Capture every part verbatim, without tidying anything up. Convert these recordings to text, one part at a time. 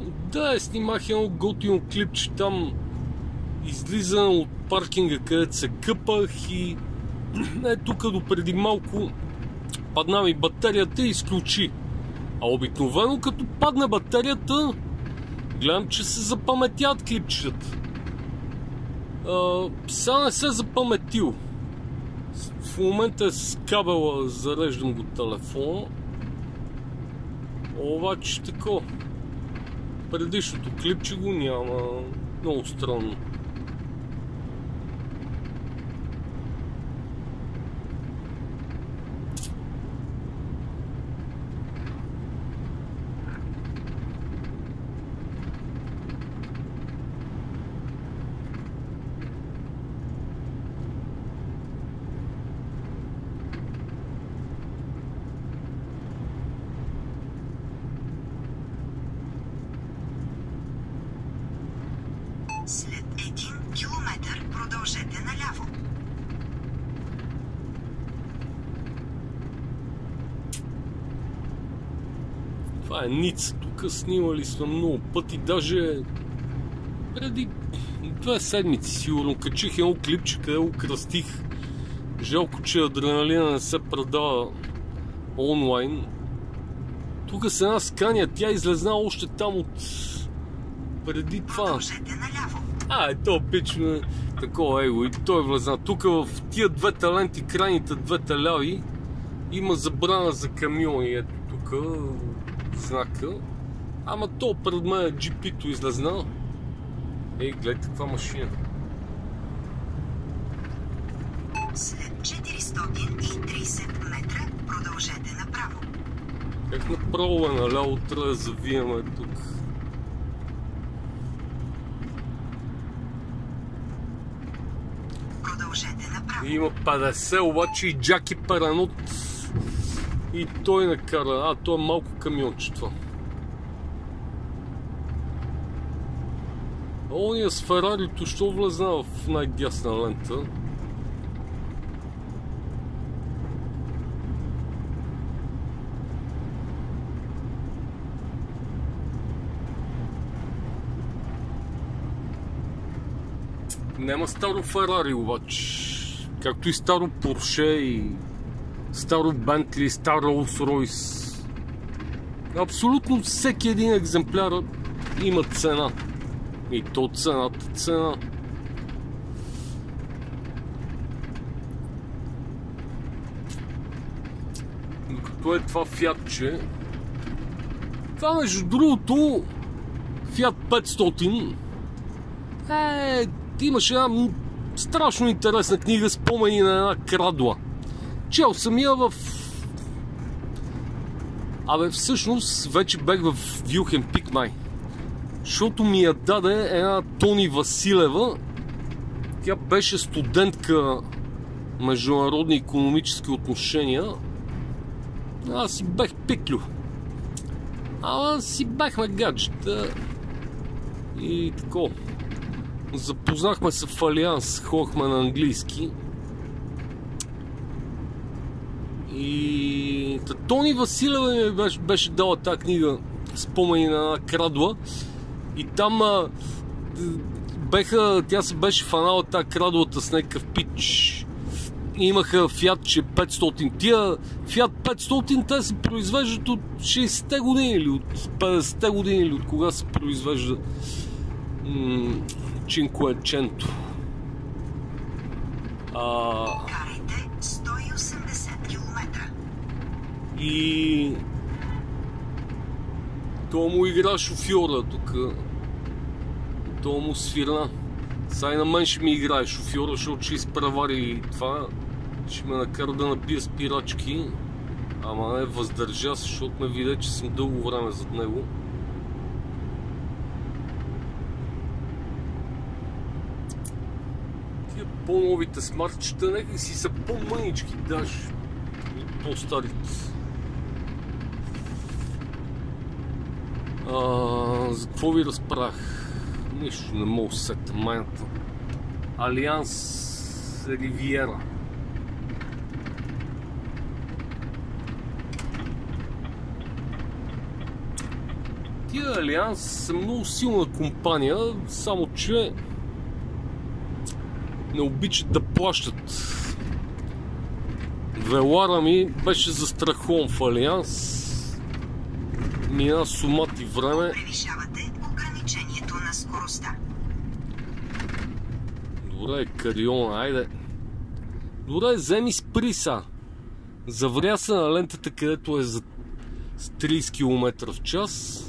Да, снимах едно готино клипче там. Излизам от паркинга, където се къпах и е, тук до преди малко падна ми батерията и изключи. А обикновено като падне батерията, гледам, че се запаметят клипчетата. Сега не се запаметил. В момента е с кабела, зареждам го телефона. Обаче така, предишното клипче го няма. Много странно. След един километър продължете наляво. Това е Ница. Тук снимали сме много пъти. Даже преди две седмици сигурно качих едно клипче, къде го кръстих. Жалко, че адреналина не се предава онлайн. Тук с една Скания, тя излезна още там от преди това. Продължете наляво. А, е то пичме такова его и той влезна. Тук в тия двете ленти, крайните двете ляви, има забрана за камиони. Ето тук знака. Ама то пред мен джи пи-то излезна. Ей, гледайте каква машина. След четиристотин и трийсет метра продължете направо. Как направо е наляво, трябва да завиеме тук. Продължете направо. Има петдесет, обаче и Джаки Паранот. И той накара. А, той е малко камионче това. Ония с Ферарито, що влезна в най-дясна лента? Нема старо Ферари обаче. Както и старо Порше, и старо Бентли, старо Ролс-Ройс. Абсолютно всеки един екземпляр има цена. И то цената цена. Докато е това Фиатче. Това между другото Фиат петстотин. Е, имаше една страшно интересна книга, спомени на една крадла. Чел съм я в... Абе, всъщност вече бех в Вилхен Пик май. Защото ми я даде една Тони Василева. Тя беше студентка международни икономически отношения. Аз си бех пиклю. Ама си бехме гаджета. И тако. Запознахме се в Алианс, ходихме на английски. И Тони Василева ми беше, беше дала тази книга, спомени на една крадла. И там а, беха, тя се беше фанала тази крадлата с някакъв пич. И имаха Фиатче петстотин. Тия Фиат петстотин те се произвеждат от шейсетте години или от петдесетте години или от кога се произвежда Cinquecento. А... Карайте сто и осемдесет километра. И... то му игра шофьора тук. То му свирна. Сега и на мен ще ми играе шофьора, защото ще изпревари това. Ще ме накара да набия спирачки. Ама не въздържа се, защото ме видя, че съм дълго време зад него. По-новите смартчета нека си са по-мънички даже от по-старите. За какво ви разправях? Нищо не мога да се сетя майната. Алианс Ривиера. Тия Алианс са много силна компания, само че не обичат да плащат. Велара ми беше застрахован в Алианс. Мина сумати време. Превишавате ограничението на скоростта. Добре, Карион, айде. Добре, вземи спри са. Завря се на лентата, където е за трийсет километра в час.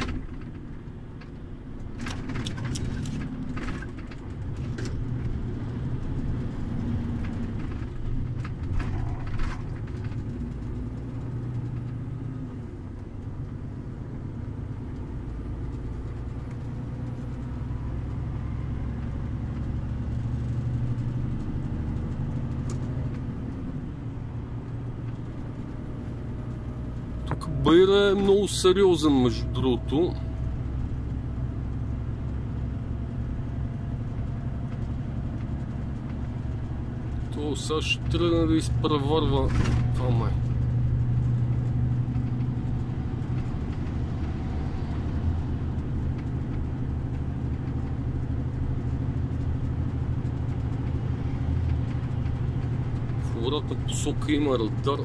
Байра е много сериозен, между другото. То сега ще тръгне да изпреварва това май. В обратна посока има радар.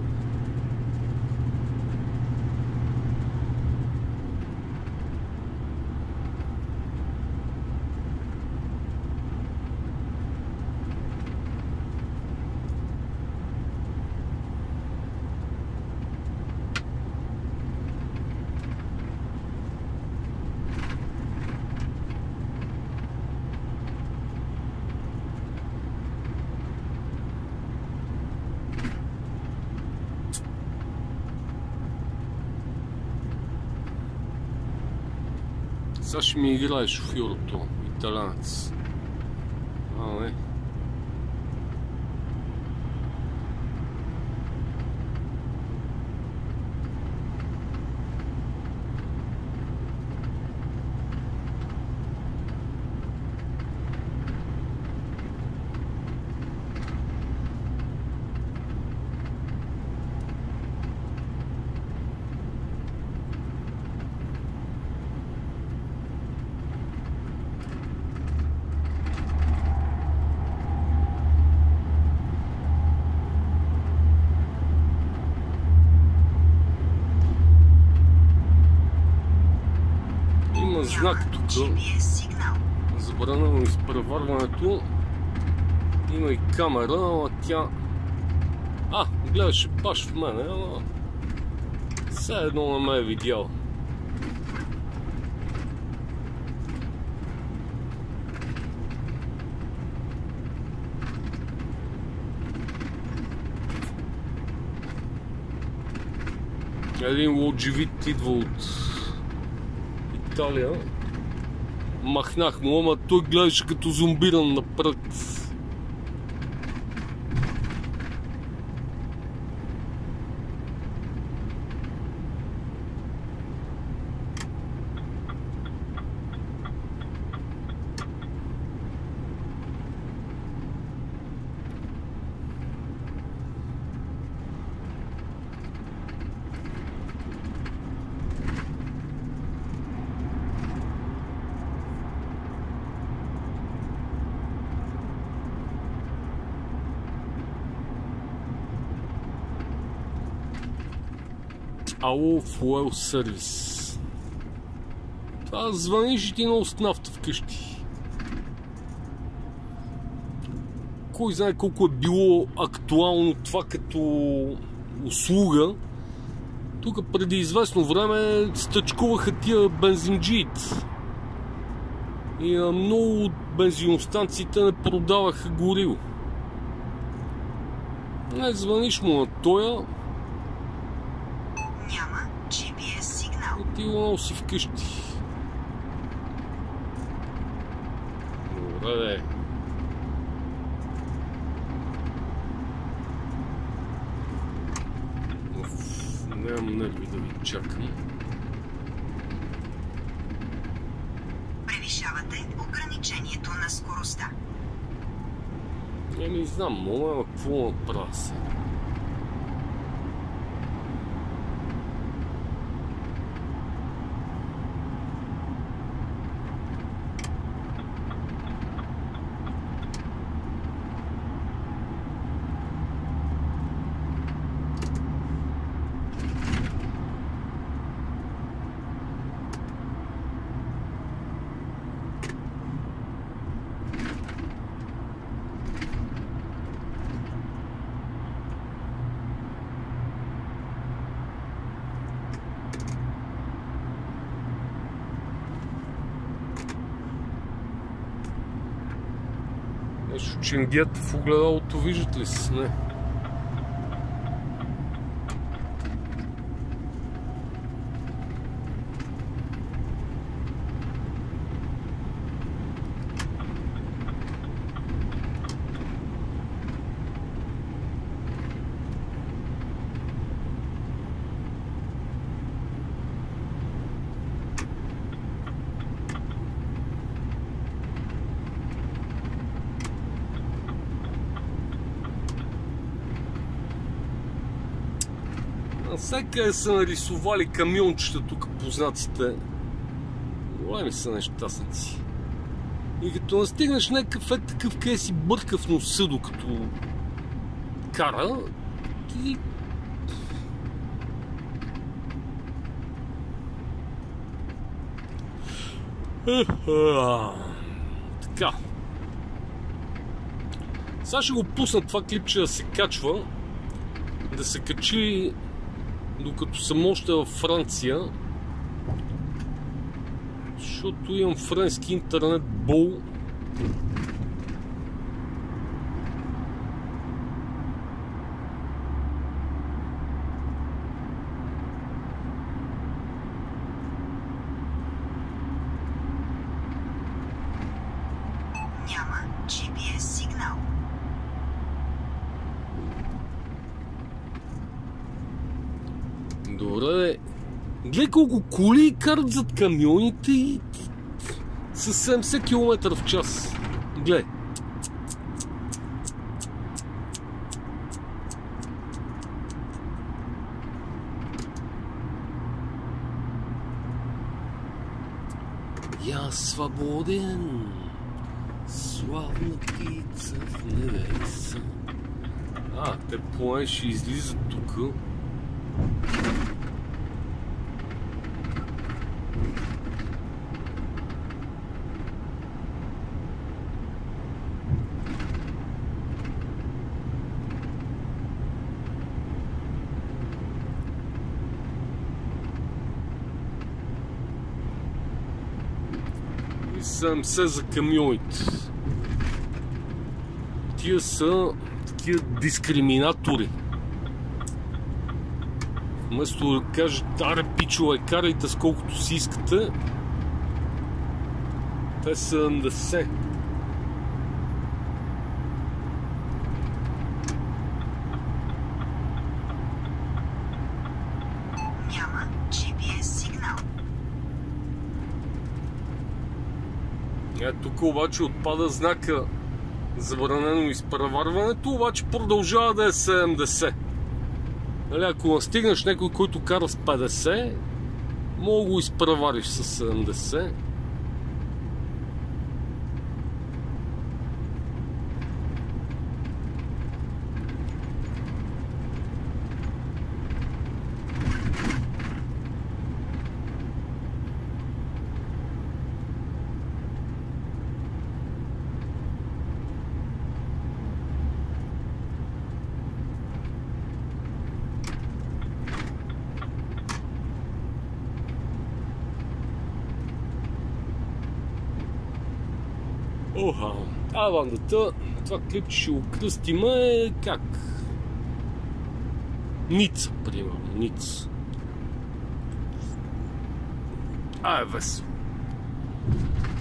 Сега ще ми играе шофьорото, италянец. А, не. Знак тук. Забранено изпреварването. Има и камера, ама тя... А, гледаше баш в мене, ама... Все едно не ме е видял. Един лодживит идва от Италия. Махнах му, ама той гледаше като зомбиран напред. Ало, фуел сервис. Това звъниш и ти носи нафта вкъщи. Кой знае колко е било актуално това като услуга. Тук преди известно време стъчкуваха тия бензинджиите. И на много от бензиностанциите не продаваха гориво. Не звъниш му на тоя. Няма джи пи ес сигнал. И ти го носи вкъщи. Добре, нямам нерви да ви чакам. Превишавате ограничението на скоростта. Не ми знам, моля, какво направя се. Нещо ченгет в огледалото, виждат ли се? Не. Всякъде са нарисували камиончета тук, познаците. Големи са нещастници. И като настигнеш някакъв е такъв, къде си бърка в носа, докато кара, ти... Така. Сега ще го пусна това клипче да се качва. Да се качи докато съм още във Франция, защото имам френски интернет бол. Няма джи пи ес сигнал. Добре, гледай колко коли карат зад камионите и с седемдесет километра в час. Гледай. Я свободен, славна птица в небеса. А, те поне ще излизат тук. седемдесет за камионите. Тия са такива дискриминатори. Вместо да кажат, аре пичове, карайте с колкото си искате, те са седемдесет. Няма джи пи ес сигнал. Е, тук обаче отпада знака забранено изпреварването, обаче продължава да е седемдесет. Нали, ако настигнеш някой, който кара с петдесет, мога го изпревариш с седемдесет. Оха, а бандата, това клипче ще го кръстиме как? Ница, примерно, Ница. А, е весело.